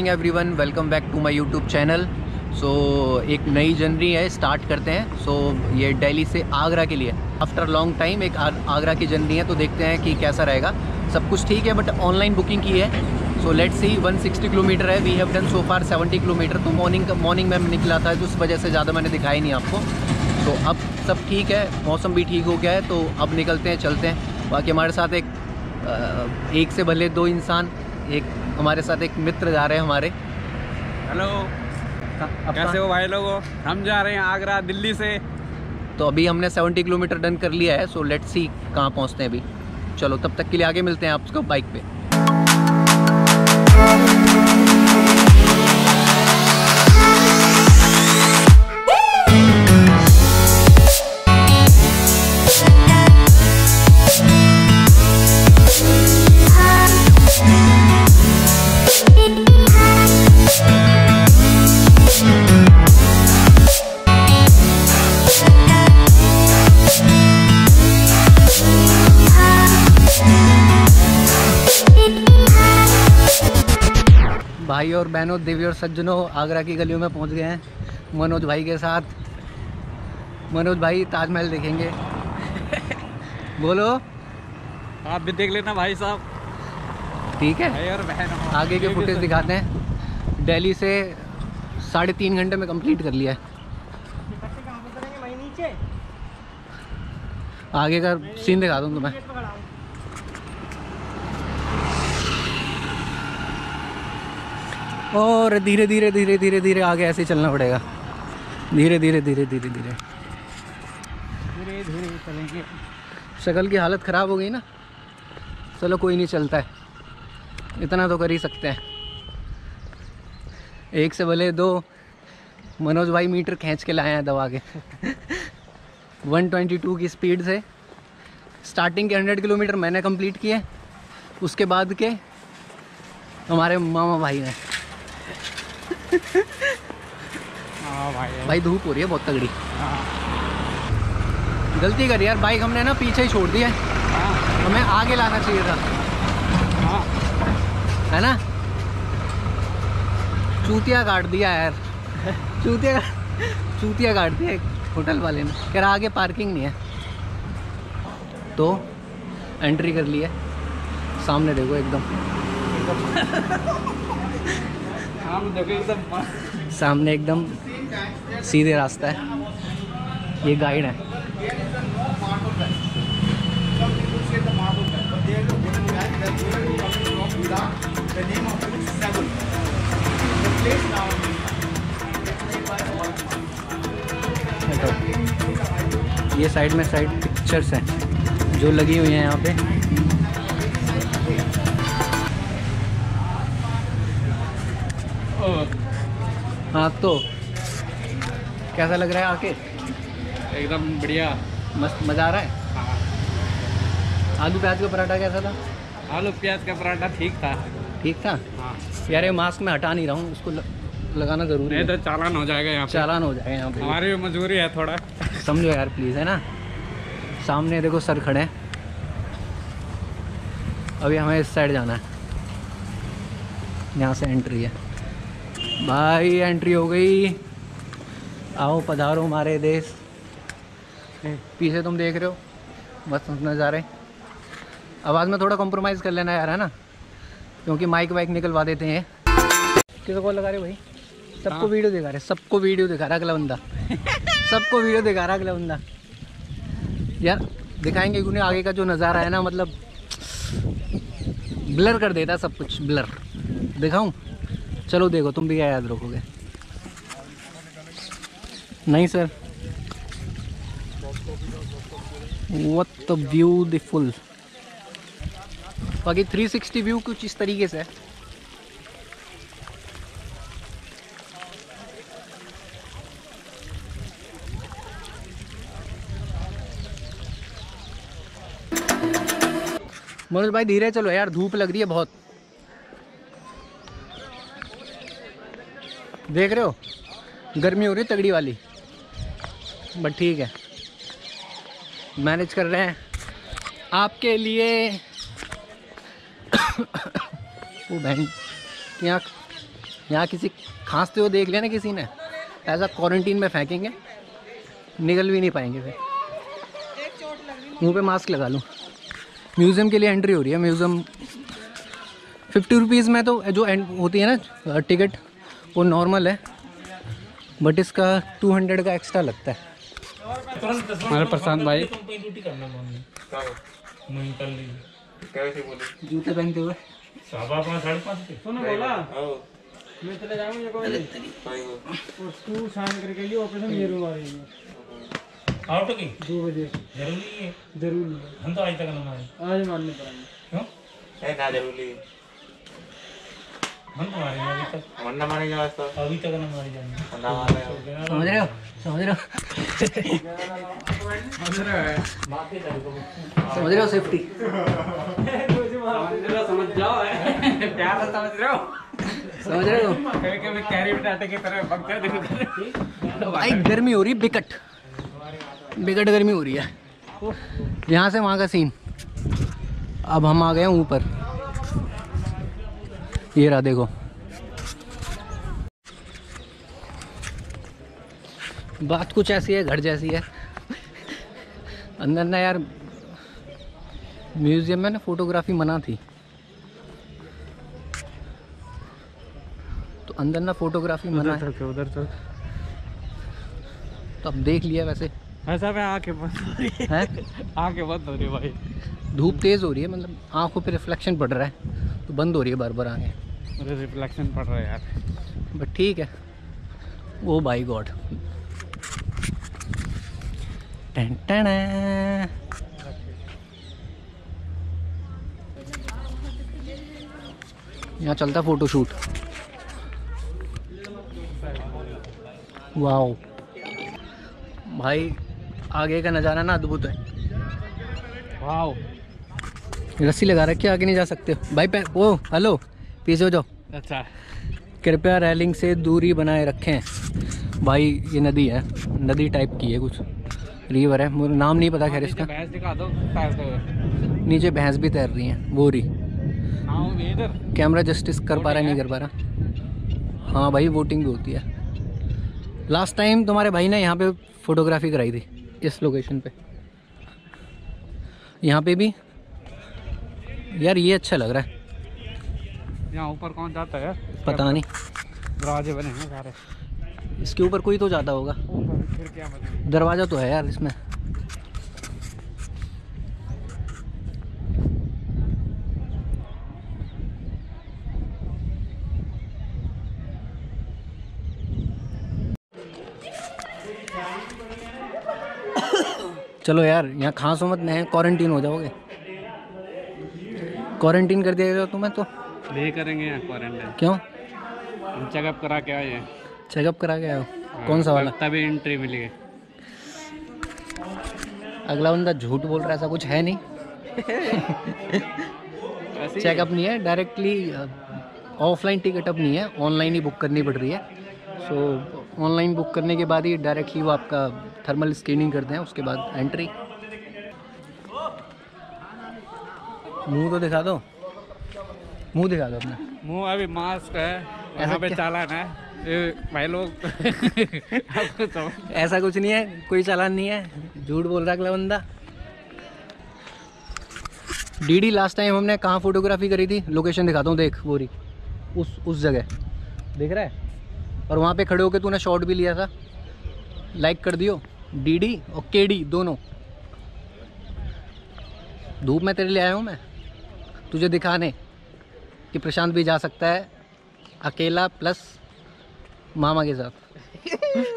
Morning everyone, welcome back to my YouTube channel. So एक नई journey है, start करते हैं। सो ये दिल्ली से आगरा के लिए आफ्टर लॉन्ग टाइम एक आगरा की जर्नी है, तो देखते हैं कि कैसा रहेगा। सब कुछ ठीक है बट ऑनलाइन बुकिंग की है। So let's see. 160 किलोमीटर है, we have done so far 70 kilometre. तो मॉर्निंग में निकला था, तो उस वजह से ज़्यादा मैंने दिखाई नहीं आपको। तो अब सब ठीक है, मौसम भी ठीक हो गया है, तो अब निकलते हैं, चलते हैं। बाकी हमारे साथ एक से भले दो इंसान, एक हमारे साथ एक मित्र जा रहे हैं हमारे। हेलो, कैसे हो भाई लोगों? हम जा रहे हैं आगरा दिल्ली से। तो अभी हमने 70 किलोमीटर डन कर लिया है। सो लेट्स सी कहाँ पहुँचते हैं अभी। चलो तब तक के लिए आगे मिलते हैं आपको बाइक पे। भाई और बहनों, देवी और सज्जनों, आगरा की गलियों में पहुंच गए हैं मनोज भाई के साथ। मनोज भाई ताजमहल देखेंगे। बोलो। आप भी देख लेना भाई साहब। ठीक है, भाई और बहन, आगे के फुटेज दिखाते हैं। दिल्ली से 3.5 घंटे में कंप्लीट कर लिया है। आगे का सीन दिखा दूँ तुम्हें। और धीरे धीरे धीरे धीरे धीरे आगे ऐसे ही चलना पड़ेगा। धीरे धीरे धीरे धीरे धीरे धीरे धीरे चलेंगे। शक्ल की हालत ख़राब हो गई ना। चलो कोई नहीं, चलता है, इतना तो कर ही सकते हैं। एक से भले दो। मनोज भाई मीटर खींच के लाए हैं दबा के। 122 की स्पीड से स्टार्टिंग के 100 किलोमीटर मैंने कंप्लीट किए, उसके बाद के हमारे मामा भाई ने। हाँ भाई धूप हो रही है बहुत तगड़ी। गलती करी यार, बाइक हमने ना पीछे ही छोड़ दी है। हमें आगे लाना चाहिए था, है ना। चूतिया काट दिया यार। चूतिया काट दिया एक होटल वाले ने। कह रहा आगे पार्किंग नहीं है, तो एंट्री कर ली है। सामने देखो एकदम सामने एकदम सीधे रास्ता है। ये गाइड है। ये साइड में पिक्चर्स हैं जो लगी हुई हैं यहाँ पे। हाँ, तो कैसा लग रहा है आके? एकदम बढ़िया, मस्त, मज़ा आ रहा है। आलू प्याज का पराठा कैसा था? आलू प्याज का पराठा ठीक था। ठीक था। हाँ यार ये मास्क में हटा नहीं रहा हूँ, उसको लगाना ज़रूरी है। नहीं तो चालान हो जाएगा यहाँ पे। चालान हो जाएगा यहाँ पे। हमारी भी मजबूरी है थोड़ा। समझो यार प्लीज़, है ना। सामने देखो सर खड़े हैं। अभी हमें इस साइड जाना है, यहाँ से एंट्री है। भाई एंट्री हो गई। आओ पधारो हमारे देश। पीछे तुम देख रहे हो मस्त नज़ारे। आवाज़ में थोड़ा कॉम्प्रोमाइज़ कर लेना यार, है ना, क्योंकि माइक वाइक निकलवा देते हैं। किसको कॉल लगा रहे भाई? सबको वीडियो दिखा रहे, सबको वीडियो दिखा रहा अगला बंदा। सबको वीडियो दिखा रहा अगला बंदा। यार दिखाएंगे क्यों नहीं? आगे का जो नज़ारा है ना, मतलब ब्लर कर देता सब कुछ, ब्लर। दिखाऊं? चलो देखो, तुम भी क्या याद रखोगे? नहीं सर। What the beautiful. बाकी 360 व्यू कुछ इस तरीके से है। मनोज भाई धीरे चलो यार, धूप लग रही है बहुत। देख रहे हो गर्मी हो रही है तगड़ी वाली, बट ठीक है, मैनेज कर रहे हैं आपके लिए। वो बहन की आँख यहाँ किसी खांसते हुए देख लिया ना किसी ने, ऐसा क्वारंटीन में फेंकेंगे, निकल भी नहीं पाएंगे फिर। मुंह पे मास्क लगा लूँ। म्यूज़ियम के लिए एंट्री हो रही है। म्यूज़ियम 50 रुपीज़ में तो जो होती है ना टिकट, वो नॉर्मल है, बट इसका 200 का एक्स्ट्रा लगता है। हमारे प्रशांत भाई जूते पहनते हुए मैं चले जाऊंगा कोई और तू शाम करके ये ऑपरेशन ये रूम आ रही है आउट की 2 बजे जरूरी है। जरूरी है, हम तो आज तक ना आज मानने पड़ेंगे। क्यों है ना जरूरी है? हम तो मारेंगे अभी तक, वरना मारेंगे आज तो अभी तक ना मारे जाएंगे ना मारे। समझ रहे हो? समझ रहे हो? समझ रहे हो? सेफ्टी समझ जाओ प्यार से समझ रहे हो, समझ रहे हो? कभी कैरी बिटाटे की तरह बगता देखो भाई गर्मी हो रही है, बिकट गर्मी हो रही है। यहाँ से वहाँ का सीन। अब हम आ गए हैं ऊपर, ये रहा देखो। बात कुछ ऐसी है, घर जैसी है। अंदर ना यार म्यूजियम में ना फोटोग्राफी मना थी, तो अंदर ना फोटोग्राफी मना है। उधर चल तो अब देख लिया वैसे। ऐसा पे आंखें बंद हो रही है, आंखें बंद हो रही है भाई। धूप तेज हो रही है, मतलब आंखों पे रिफ्लेक्शन पड़ रहा है, तो बंद हो रही है बार बार आंखें। मुझे रिफ्लेक्शन पड़ रहा है यार, बट ठीक है। ओ माय गॉड, यहाँ चलता फोटोशूट। वाओ भाई, आगे का नज़ारा ना अद्भुत है। वाओ रस्सी लगा रखी है, आगे नहीं जा सकते भाई। ओ हेलो, पीछे हो जाओ। अच्छा कृपया रेलिंग से दूरी बनाए रखें। भाई ये नदी है, नदी टाइप की है, कुछ रिवर है, मुझे नाम नहीं पता खैर इसका। भैंस दिखा दो तैरते हुए। नीचे भैंस भी तैर रही हैं, वो रही। हाँ इधर कैमरा जस्टिस कर पा रहा है, नहीं कर पा रहा। हाँ भाई, वोटिंग भी होती है। लास्ट टाइम तुम्हारे भाई ने यहाँ पे फोटोग्राफी कराई थी, इस लोकेशन पे। यहाँ पे भी यार ये अच्छा लग रहा है। यहाँ ऊपर कौन जाता है? पता नहीं, दरवाजे बने हैं सारे। इसके ऊपर कोई तो जाता होगा। ऊपर खिड़कियाँ बनी हैं। दरवाज़ा तो है यार इसमें। चलो यार, यहाँ खांसो मत, नहीं क्वारंटीन हो जाओगे। क्वारंटीन कर दिया जाएगा तुम्हें तो। नहीं करेंगे यहाँ क्वारंटाइन। क्यों? चेकअप करा के आए हैं। चेकअप करा के आए हो? कौन सा वाला? तभी एंट्री मिली है। अगला बंदा झूठ बोल रहा है, ऐसा कुछ है नहीं। चेकअप नहीं है, डायरेक्टली ऑफलाइन टिकट अब नहीं है, ऑनलाइन ही बुक करनी पड़ रही है। सो ऑनलाइन बुक करने के बाद ही डायरेक्टली वो आपका थर्मल स्कैनिंग करते हैं, उसके बाद एंट्री। मुंह तो दिखा दो, मुंह दिखा दो अपना। मुंह अभी मास्क है, यहाँ पे चालान है भाई लोग। ऐसा कुछ नहीं है, कोई चालान नहीं है, झूठ बोल रहा है अगला बंदा। डीडी लास्ट टाइम हमने कहाँ फोटोग्राफी करी थी, लोकेशन दिखाता हूँ, देख वो रही उस जगह, देख रहा है? और वहाँ पे खड़े होके तूने शॉट भी लिया था, लाइक कर दियो। डीडी और केडी दोनों। धूप में तेरे लिए आया हूँ मैं, तुझे दिखाने कि प्रशांत भी जा सकता है अकेला प्लस मामा के साथ।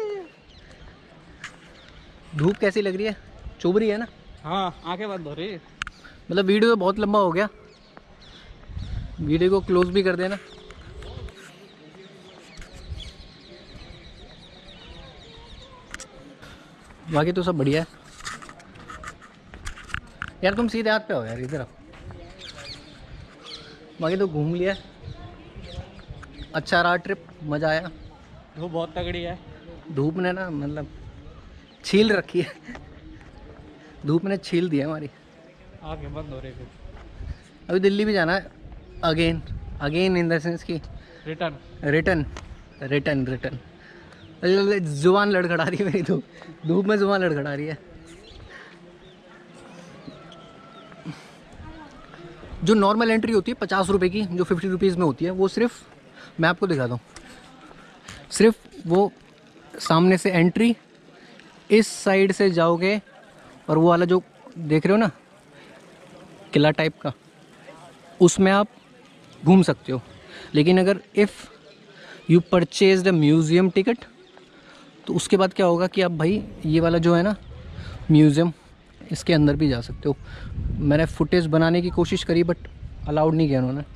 धूप कैसी लग रही है? चुभ रही है ना? हाँ आंखें बंद हो रही है। मतलब वीडियो तो बहुत लंबा हो गया, वीडियो को क्लोज भी कर देना। बाकी तो सब बढ़िया है यार। तुम सीधे हाथ पे हो यार, इधर आओ। बाकी तो घूम लिया, अच्छा रहा ट्रिप, मज़ा आया। धूप बहुत तगड़ी है। धूप ने ना मतलब छील रखी है, धूप ने छील दी है हमारी। आंखें बंद हो रही है। अभी दिल्ली भी जाना है, अगेन इन द सेंस कि रिटर्न। रिटर्न जुबान लड़खड़ा रही है मेरी, तो धूप में जुबान लड़खड़ा रही है। जो नॉर्मल एंट्री होती है 50 रुपये की, जो 50 रुपीज़ में होती है, वो सिर्फ मैं आपको दिखाता हूँ, सिर्फ वो सामने से एंट्री, इस साइड से जाओगे और वो वाला जो देख रहे हो ना किला टाइप का, उसमें आप घूम सकते हो। लेकिन अगर if you purchase the museum ticket, तो उसके बाद क्या होगा कि आप भाई ये वाला जो है ना म्यूज़ियम, इसके अंदर भी जा सकते हो। मैंने फुटेज बनाने की कोशिश करी बट अलाउड नहीं किया उन्होंने।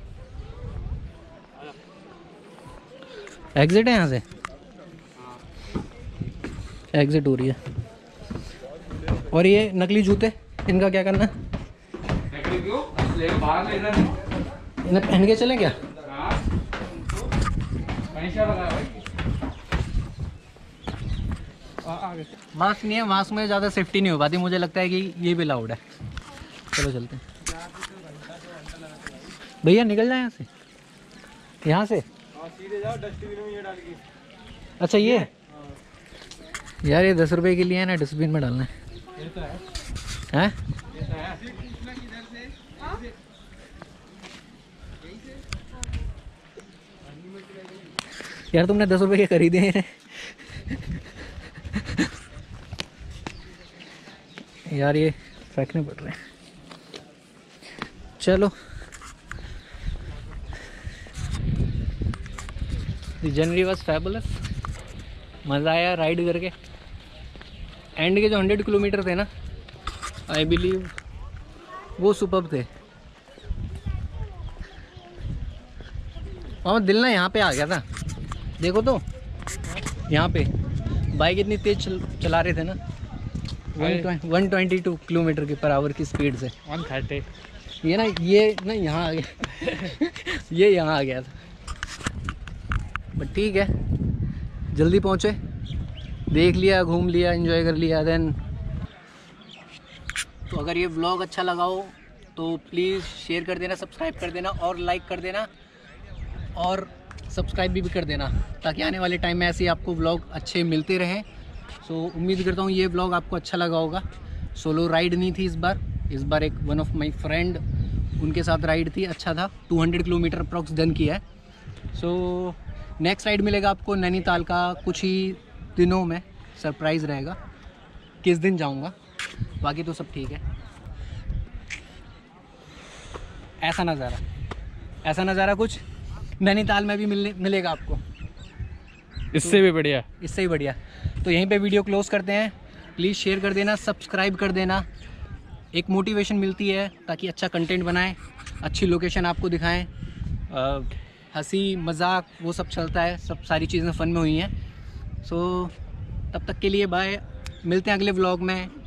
एग्ज़िट है यहाँ से, एग्ज़िट हो रही है। और ये नकली जूते, इनका क्या करना है? इन्हें पहन के चलें क्या? मास्क नहीं है, मास्क में ज़्यादा सेफ्टी नहीं हो पाती, मुझे लगता है कि ये भी अलाउड है। चलो चलते हैं भैया, निकल जाए यहाँ से, यहाँ से सीधे जाओ, डस्टबिन में ये डाल के। अच्छा ये यार, ये 10 रुपए के लिए है ना, डस्टबिन में डालना है। ये तो है, हैं? ये तो है। यार तुमने 10 रुपए के खरीदे हैं यार, ये फेंकने पड़ रहे हैं। चलो, द जर्नी वाज फैबुलस, मज़ा आया राइड करके। एंड के जो 100 किलोमीटर थे ना, आई बिलीव वो सुपर्ब थे। और दिल ना यहाँ पे आ गया था, देखो तो यहाँ पे बाइक इतनी तेज चला रहे थे ना, 122 किलोमीटर की पर आवर की स्पीड से। 130। ये ना यहाँ आ गया ये यहाँ आ गया था, बट ठीक है, जल्दी पहुँचे, देख लिया, घूम लिया, एंजॉय कर लिया। देन तो अगर ये व्लॉग अच्छा लगा हो तो प्लीज़ शेयर कर देना, सब्सक्राइब कर देना और लाइक कर देना, और सब्सक्राइब भी कर देना, ताकि आने वाले टाइम में ऐसे ही आपको व्लॉग अच्छे मिलते रहें। सो उम्मीद करता हूँ ये व्लॉग आपको अच्छा लगा होगा। सोलो राइड नहीं थी इस बार एक वन ऑफ माई फ्रेंड, उनके साथ राइड थी, अच्छा था। 200 किलोमीटर अप्रॉक्स डन किया है। सो नेक्स्ट राइड मिलेगा आपको नैनीताल का, कुछ ही दिनों में सरप्राइज़ रहेगा किस दिन जाऊँगा, बाकी तो सब ठीक है। ऐसा नज़ारा कुछ नैनीताल में भी मिलेगा आपको, इससे भी बढ़िया, इससे ही बढ़िया। तो यहीं पे वीडियो क्लोज करते हैं। प्लीज़ शेयर कर देना, सब्सक्राइब कर देना, एक मोटिवेशन मिलती है ताकि अच्छा कंटेंट बनाएं, अच्छी लोकेशन आपको दिखाएं, हंसी मजाक वो सब चलता है, सब सारी चीज़ें फ़न में हुई हैं। सो तब तक के लिए बाय, मिलते हैं अगले व्लॉग में।